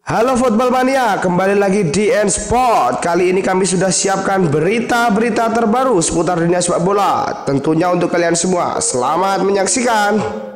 Halo Football Mania, kembali lagi di N-Sport. Kali ini kami sudah siapkan berita-berita terbaru seputar dunia sepak bola. Tentunya untuk kalian semua, selamat menyaksikan.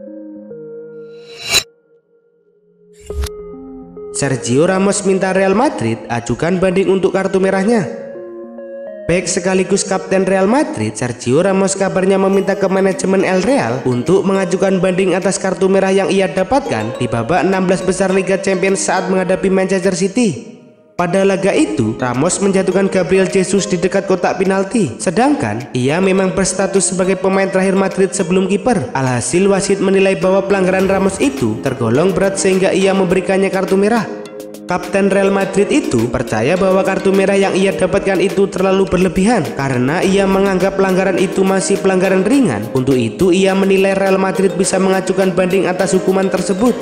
Sergio Ramos minta Real Madrid ajukan banding untuk kartu merahnya. Bek sekaligus kapten Real Madrid, Sergio Ramos kabarnya meminta ke manajemen El Real untuk mengajukan banding atas kartu merah yang ia dapatkan di babak 16 besar Liga Champions saat menghadapi Manchester City. Pada laga itu, Ramos menjatuhkan Gabriel Jesus di dekat kotak penalti, sedangkan ia memang berstatus sebagai pemain terakhir Madrid sebelum kiper. Alhasil wasit menilai bahwa pelanggaran Ramos itu tergolong berat sehingga ia memberikannya kartu merah. Kapten Real Madrid itu percaya bahwa kartu merah yang ia dapatkan itu terlalu berlebihan karena ia menganggap pelanggaran itu masih pelanggaran ringan. Untuk itu ia menilai Real Madrid bisa mengajukan banding atas hukuman tersebut.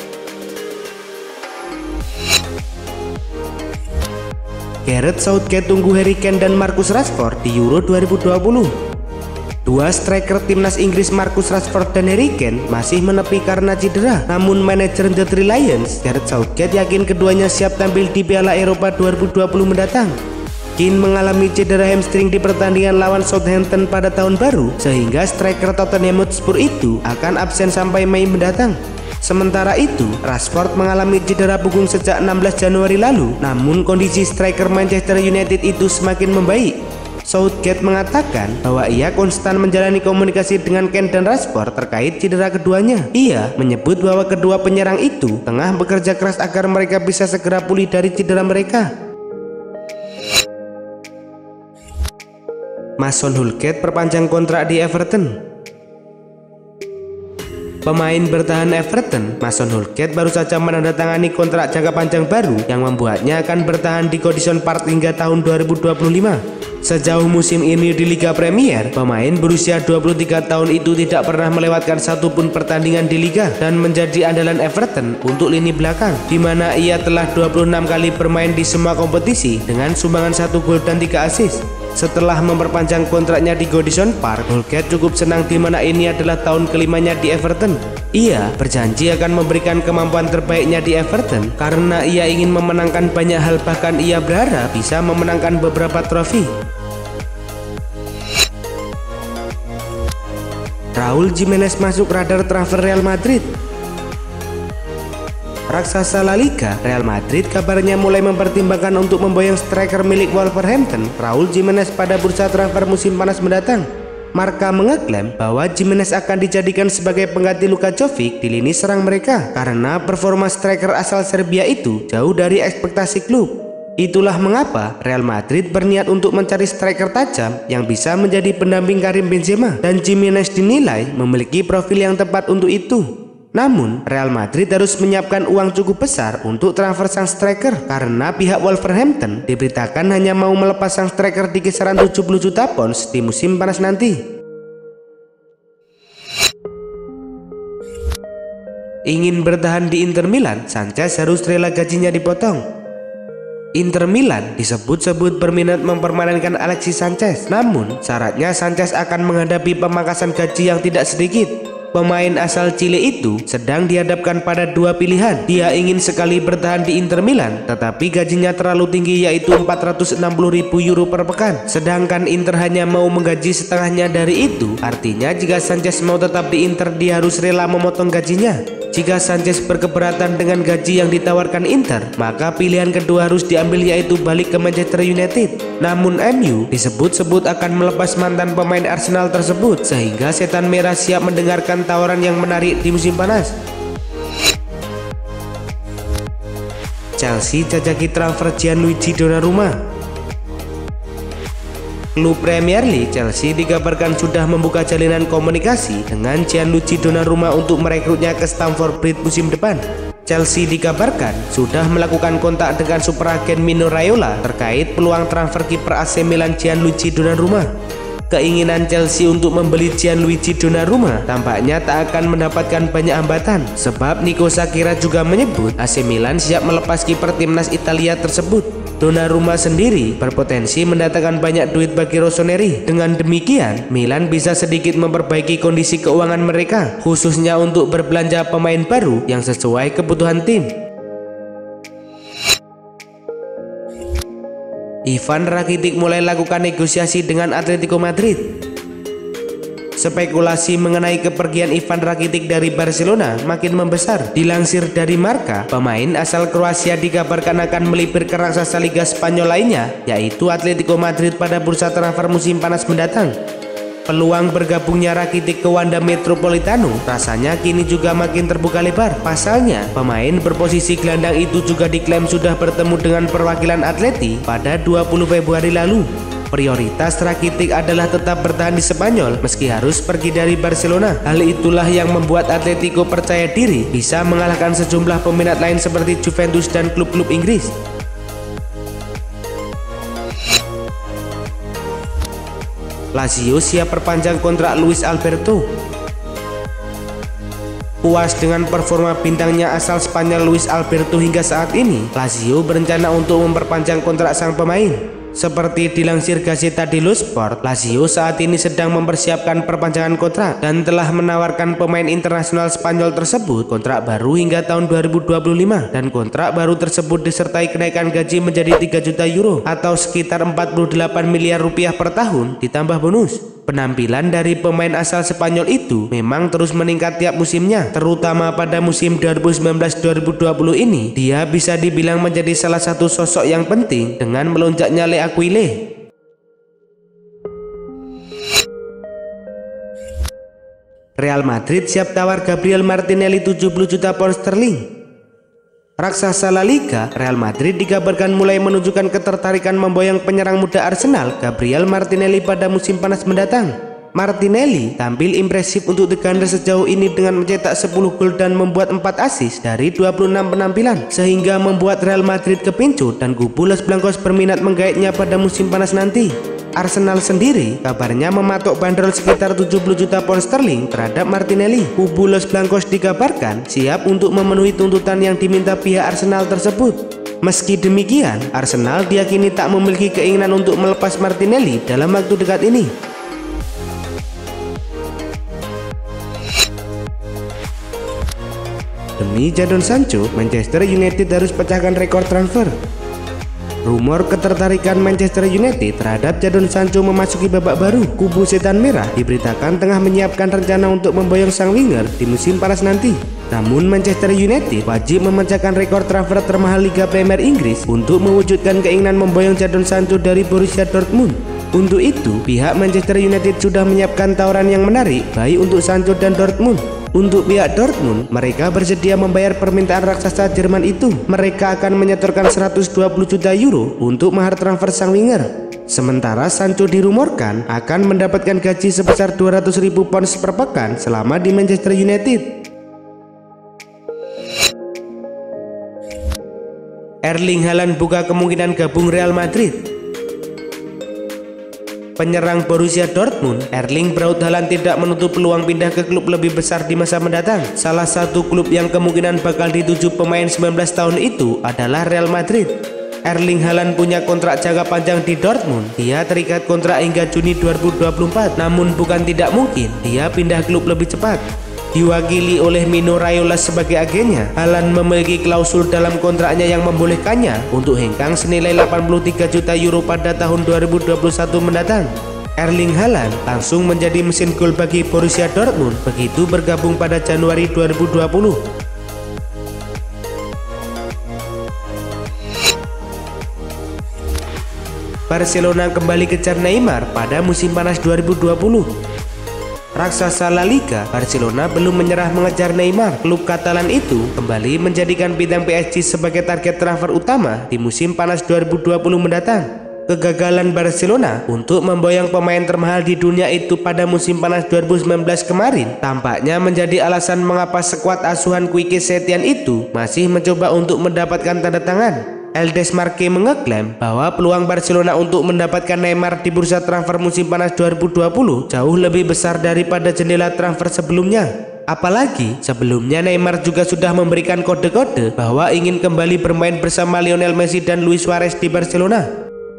Gareth Southgate tunggu Harry Kane dan Marcus Rashford di Euro 2020. Dua striker timnas Inggris Marcus Rashford dan Harry Kane masih menepi karena cedera. Namun manajer The Three Lions, Gareth Southgate, yakin keduanya siap tampil di Piala Eropa 2020 mendatang. Kane mengalami cedera hamstring di pertandingan lawan Southampton pada tahun baru, sehingga striker Tottenham Hotspur itu akan absen sampai Mei mendatang. Sementara itu, Rashford mengalami cedera punggung sejak 16 Januari lalu, namun kondisi striker Manchester United itu semakin membaik. Southgate mengatakan bahwa ia konstan menjalani komunikasi dengan Kane dan Rashford terkait cedera keduanya. Ia menyebut bahwa kedua penyerang itu tengah bekerja keras agar mereka bisa segera pulih dari cedera mereka. Mason Holgate perpanjang kontrak di Everton. Pemain bertahan Everton, Mason Holgate, baru saja menandatangani kontrak jangka panjang baru yang membuatnya akan bertahan di Goodison Park hingga tahun 2025. Sejauh musim ini di Liga Premier, pemain berusia 23 tahun itu tidak pernah melewatkan satupun pertandingan di Liga dan menjadi andalan Everton untuk lini belakang, di mana ia telah 26 kali bermain di semua kompetisi dengan sumbangan 1 gol dan 3 assist. Setelah memperpanjang kontraknya di Goodison Park, Holgate cukup senang di mana ini adalah tahun kelimanya di Everton. Ia berjanji akan memberikan kemampuan terbaiknya di Everton karena ia ingin memenangkan banyak hal, bahkan ia berharap bisa memenangkan beberapa trofi. Raul Jimenez masuk radar transfer Real Madrid. Raksasa La Liga, Real Madrid kabarnya mulai mempertimbangkan untuk memboyong striker milik Wolverhampton, Raul Jimenez, pada bursa transfer musim panas mendatang. Marca mengeklaim bahwa Jimenez akan dijadikan sebagai pengganti Luka Jovic di lini serang mereka karena performa striker asal Serbia itu jauh dari ekspektasi klub. Itulah mengapa Real Madrid berniat untuk mencari striker tajam yang bisa menjadi pendamping Karim Benzema, dan Jimenez dinilai memiliki profil yang tepat untuk itu. Namun, Real Madrid harus menyiapkan uang cukup besar untuk transfer sang striker karena pihak Wolverhampton diberitakan hanya mau melepas sang striker di kisaran 70 juta pounds di musim panas nanti. Ingin bertahan di Inter Milan, Sanchez harus rela gajinya dipotong. Inter Milan disebut-sebut berminat mempermainkan Alexis Sanchez, namun syaratnya Sanchez akan menghadapi pemangkasan gaji yang tidak sedikit. Pemain asal Chile itu sedang dihadapkan pada dua pilihan. Dia ingin sekali bertahan di Inter Milan, tetapi gajinya terlalu tinggi, yaitu 460.000 euro per pekan. Sedangkan Inter hanya mau menggaji setengahnya dari itu. Artinya jika Sanchez mau tetap di Inter, dia harus rela memotong gajinya. Jika Sanchez berkeberatan dengan gaji yang ditawarkan Inter, maka pilihan kedua harus diambil, yaitu balik ke Manchester United. Namun MU disebut-sebut akan melepas mantan pemain Arsenal tersebut, sehingga setan merah siap mendengarkan tawaran yang menarik di musim panas. Chelsea jajaki transfer Gianluigi Donnarumma. Klub Premier League Chelsea dikabarkan sudah membuka jalinan komunikasi dengan Gianluigi Donnarumma untuk merekrutnya ke Stamford Bridge musim depan. Chelsea dikabarkan sudah melakukan kontak dengan super agen Mino Raiola terkait peluang transfer kiper AC Milan Gianluigi Donnarumma. Keinginan Chelsea untuk membeli Gianluigi Donnarumma tampaknya tak akan mendapatkan banyak hambatan, sebab Nico Shakira juga menyebut AC Milan siap melepas kiper timnas Italia tersebut. Donnarumma sendiri berpotensi mendatangkan banyak duit bagi Rossoneri. Dengan demikian, Milan bisa sedikit memperbaiki kondisi keuangan mereka, khususnya untuk berbelanja pemain baru yang sesuai kebutuhan tim. Ivan Rakitic mulai lakukan negosiasi dengan Atletico Madrid. Spekulasi mengenai kepergian Ivan Rakitic dari Barcelona makin membesar. Dilansir dari Marca, pemain asal Kroasia dikabarkan akan melipir ke raksasa Liga Spanyol lainnya, yaitu Atletico Madrid pada bursa transfer musim panas mendatang. Peluang bergabungnya Rakitic ke Wanda Metropolitano rasanya kini juga makin terbuka lebar. Pasalnya, pemain berposisi gelandang itu juga diklaim sudah bertemu dengan perwakilan Atleti pada 20 Februari lalu. Prioritas Rakitic adalah tetap bertahan di Spanyol meski harus pergi dari Barcelona. Hal itulah yang membuat Atletico percaya diri bisa mengalahkan sejumlah peminat lain seperti Juventus dan klub-klub Inggris. Lazio siap perpanjang kontrak Luis Alberto. Puas dengan performa bintangnya asal Spanyol Luis Alberto hingga saat ini, Lazio berencana untuk memperpanjang kontrak sang pemain. Seperti dilansir Gazzetta dello Sport, Lazio saat ini sedang mempersiapkan perpanjangan kontrak dan telah menawarkan pemain internasional Spanyol tersebut kontrak baru hingga tahun 2025, dan kontrak baru tersebut disertai kenaikan gaji menjadi 3 juta euro atau sekitar 48 miliar rupiah per tahun ditambah bonus. Penampilan dari pemain asal Spanyol itu memang terus meningkat tiap musimnya, terutama pada musim 2019-2020 ini. Dia bisa dibilang menjadi salah satu sosok yang penting dengan melonjaknya Le Aquile. Real Madrid siap tawar Gabriel Martinelli 70 juta pound sterling. Raksasa La Liga, Real Madrid dikabarkan mulai menunjukkan ketertarikan memboyong penyerang muda Arsenal, Gabriel Martinelli pada musim panas mendatang. Martinelli tampil impresif untuk The Gunners sejauh ini dengan mencetak 10 gol dan membuat 4 assist dari 26 penampilan, sehingga membuat Real Madrid kepincut dan kubu Los Blancos berminat menggaetnya pada musim panas nanti. Arsenal sendiri kabarnya mematok bandrol sekitar 70 juta pound sterling terhadap Martinelli. Kubu Los Blancos dikabarkan siap untuk memenuhi tuntutan yang diminta pihak Arsenal tersebut. Meski demikian, Arsenal diyakini tak memiliki keinginan untuk melepas Martinelli dalam waktu dekat ini. Demi Jadon Sancho, Manchester United harus pecahkan rekor transfer. Rumor ketertarikan Manchester United terhadap Jadon Sancho memasuki babak baru. Kubu Setan Merah diberitakan tengah menyiapkan rencana untuk memboyong sang winger di musim panas nanti. Namun Manchester United wajib memecahkan rekor transfer termahal Liga Premier Inggris untuk mewujudkan keinginan memboyong Jadon Sancho dari Borussia Dortmund. Untuk itu, pihak Manchester United sudah menyiapkan tawaran yang menarik baik untuk Sancho dan Dortmund. Untuk pihak Dortmund, mereka bersedia membayar permintaan raksasa Jerman itu. Mereka akan menyetorkan 120 juta euro untuk mahar transfer sang winger. Sementara Sancho dirumorkan akan mendapatkan gaji sebesar 200.000 pounds per pekan selama di Manchester United. Erling Haaland buka kemungkinan gabung Real Madrid. Penyerang Borussia Dortmund, Erling Braut Haaland tidak menutup peluang pindah ke klub lebih besar di masa mendatang. Salah satu klub yang kemungkinan bakal dituju pemain 19 tahun itu adalah Real Madrid. Erling Haaland punya kontrak jangka panjang di Dortmund. Dia terikat kontrak hingga Juni 2024. Namun bukan tidak mungkin dia pindah klub lebih cepat. Diwakili oleh Mino Raiola sebagai agennya, Haaland memiliki klausul dalam kontraknya yang membolehkannya untuk hengkang senilai 83 juta euro pada tahun 2021 mendatang. Erling Haaland langsung menjadi mesin gol bagi Borussia Dortmund begitu bergabung pada Januari 2020. Barcelona kembali kejar Neymar pada musim panas 2020. Raksasa La Liga, Barcelona belum menyerah mengejar Neymar. Klub Katalan itu kembali menjadikan bintang PSG sebagai target transfer utama di musim panas 2020 mendatang. Kegagalan Barcelona untuk memboyong pemain termahal di dunia itu pada musim panas 2019 kemarin tampaknya menjadi alasan mengapa skuad asuhan Quique Setien itu masih mencoba untuk mendapatkan tanda tangan. El Desmarque mengeklaim bahwa peluang Barcelona untuk mendapatkan Neymar di bursa transfer musim panas 2020 jauh lebih besar daripada jendela transfer sebelumnya. Apalagi sebelumnya Neymar juga sudah memberikan kode-kode bahwa ingin kembali bermain bersama Lionel Messi dan Luis Suarez di Barcelona.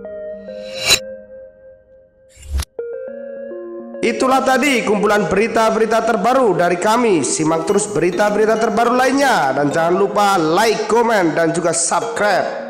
Itulah tadi kumpulan berita-berita terbaru dari kami. Simak terus berita-berita terbaru lainnya dan jangan lupa like, komen, dan juga subscribe.